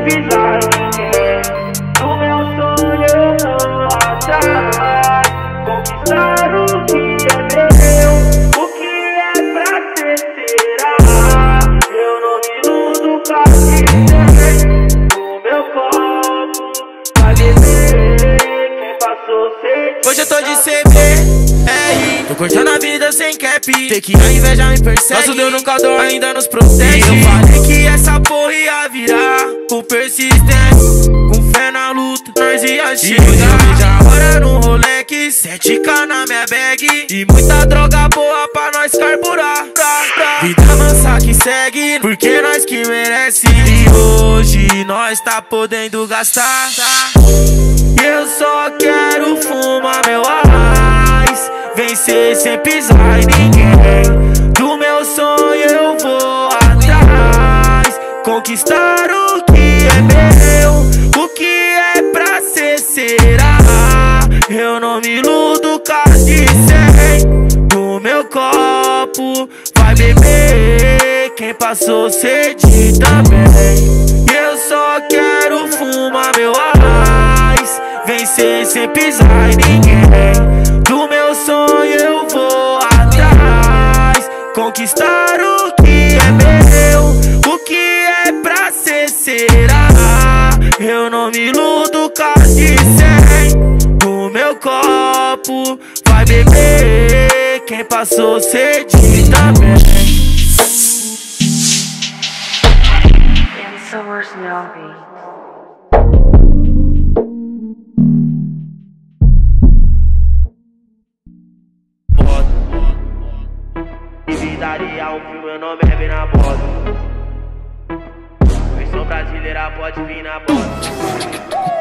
pisar em ninguém. No meu sonho eu vou atrás, conquistar o que é meu. O que é pra ser será. Eu não me iludo com a gente. No meu copo vai beber quem passou sede. Hoje eu tô de CB, tô curtindo a vida sem cap. Sei que a inveja me persegue, nosso Deus nunca dó, ainda nos protege. Eu falei que essa porra ia virar, com persistência, com fé na luta, nós ia chegar. E hoje eu vejo a hora no Rolex, 7K na minha bag, e muita droga boa pra nós carburar. Vida mansa que segue, porque nós que merece. E hoje nós tá podendo gastar. Eu só quero fumar meu arraiz, vencer sem pisar em ninguém. Do meu sonho eu vou atrás, conquistar o que é meu. O que é pra ser será. Eu não me iludo com de 100. Do meu copo vai beber quem passou sede também. Eu só quero fumar meu arraiz, vencer sem pisar em ninguém. Do meu sonho eu vou atrás, conquistar o que é meu. O que é pra ser será. Eu não me iludo com de 100. Do meu copo vai beber quem passou sede também. Vida real, meu nome é bem na borda. Versão brasileira pode vir na borda.